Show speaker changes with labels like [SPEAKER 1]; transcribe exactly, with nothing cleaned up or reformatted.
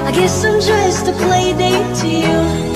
[SPEAKER 1] I guess I'm just a play date to you.